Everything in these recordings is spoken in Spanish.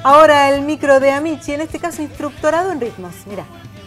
Ahora el micro de Amici, en este caso instructorado en ritmos. Mirá.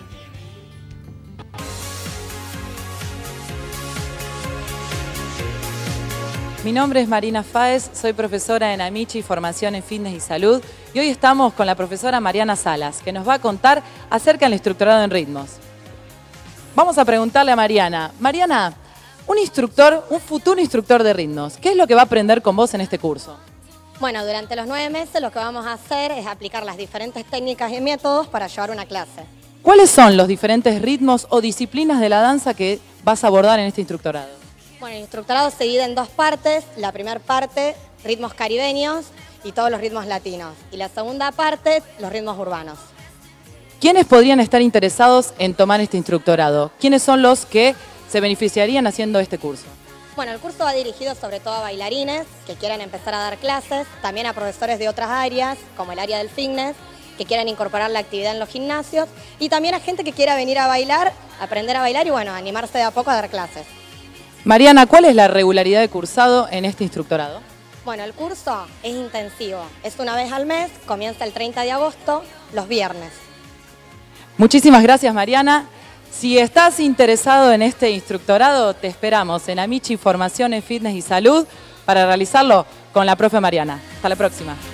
Mi nombre es Marina Fáez, soy profesora en Amici, Formación en Fitness y Salud, y hoy estamos con la profesora Mariana Salas, que nos va a contar acerca del instructorado en ritmos. Vamos a preguntarle a Mariana. Mariana, un instructor, un futuro instructor de ritmos, ¿qué es lo que va a aprender con vos en este curso? Bueno, durante los 9 meses lo que vamos a hacer es aplicar las diferentes técnicas y métodos para llevar una clase. ¿Cuáles son los diferentes ritmos o disciplinas de la danza que vas a abordar en este instructorado? Bueno, el instructorado se divide en 2 partes. La primera parte, ritmos caribeños y todos los ritmos latinos. Y la segunda parte, los ritmos urbanos. ¿Quiénes podrían estar interesados en tomar este instructorado? ¿Quiénes son los que se beneficiarían haciendo este curso? Bueno, el curso va dirigido sobre todo a bailarines que quieran empezar a dar clases, también a profesores de otras áreas, como el área del fitness, que quieran incorporar la actividad en los gimnasios, y también a gente que quiera venir a bailar, aprender a bailar y bueno, animarse de a poco a dar clases. Mariana, ¿cuál es la regularidad de cursado en este instructorado? Bueno, el curso es intensivo, es una vez al mes, comienza el 30 de agosto, los viernes. Muchísimas gracias, Mariana. Si estás interesado en este instructorado, te esperamos en Amici Formación en Fitness y Salud para realizarlo con la profe Mariana. Hasta la próxima.